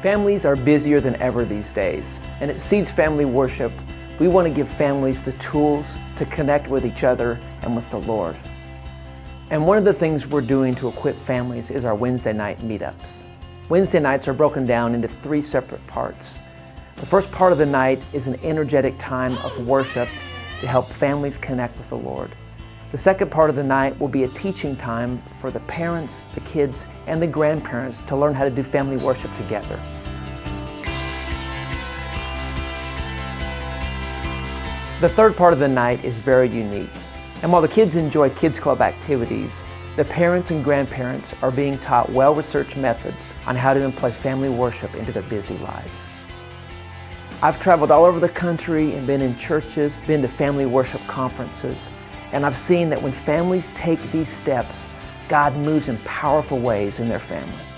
Families are busier than ever these days, and at Seeds Family Worship, we want to give families the tools to connect with each other and with the Lord. And one of the things we're doing to equip families is our Wednesday night meetups. Wednesday nights are broken down into 3 separate parts. The first part of the night is an energetic time of worship to help families connect with the Lord. The second part of the night will be a teaching time for the parents, the kids, and the grandparents to learn how to do family worship together. The third part of the night is very unique. And while the kids enjoy Kids Club activities, the parents and grandparents are being taught well-researched methods on how to employ family worship into their busy lives. I've traveled all over the country and been in churches, been to family worship conferences, and I've seen that when families take these steps, God moves in powerful ways in their family.